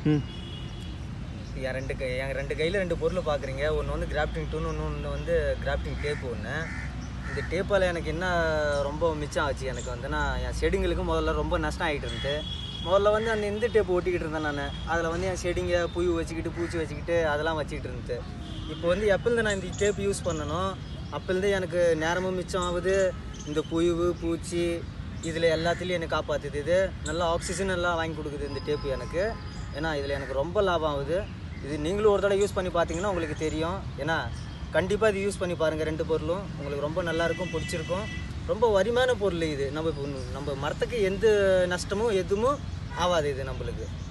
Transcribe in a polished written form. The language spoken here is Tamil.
என் ரெண்டு கையில் 2 பொருள் பார்க்குறீங்க. ஒன்று வந்து கிராஃப்டிங் டூன்னு, ஒன்று வந்து கிராஃப்டிங் டேப்பு ஒன்று. இந்த டேப்பால் எனக்கு என்ன ரொம்ப மிச்சம் ஆச்சு, எனக்கு வந்து நான் என் செடிங்களுக்கு முதல்ல ரொம்ப நஷ்டம் ஆகிட்டு இருந்துட்டு, முதல்ல வந்து அந்த இந்த டேப்பு ஒட்டிக்கிட்டு இருந்தேன் நான். அதில் வந்து என் செடிங்க புய் வச்சுக்கிட்டு பூச்சி வச்சுக்கிட்டு அதெல்லாம் வச்சுக்கிட்டு இருந்துச்சு. இப்போ வந்து எப்போலேருந்து நான் இந்த டேப்பு யூஸ் பண்ணணும், அப்போலேருந்து எனக்கு நேரமும் மிச்சம் ஆகுது. இந்த புய்வு பூச்சி இதில் எல்லாத்துலேயும் எனக்கு காப்பாற்றுது. இது நல்லா ஆக்சிஜன் எல்லாம் வாங்கி கொடுக்குது இந்த டேப்பு எனக்கு. ஏன்னா இதில் எனக்கு ரொம்ப லாபம் ஆகுது. இது நீங்களும் ஒரு தடவை யூஸ் பண்ணி பார்த்தீங்கன்னா உங்களுக்கு தெரியும். ஏன்னா கண்டிப்பாக இது யூஸ் பண்ணி பாருங்கள். 2 பொருளும் உங்களுக்கு ரொம்ப நல்லாயிருக்கும், பிடிச்சிருக்கும். ரொம்ப வலிமையான பொருள் இது. நம்ம மரத்துக்கு எந்த நஷ்டமும் எதுவும் ஆகாது இது நம்மளுக்கு.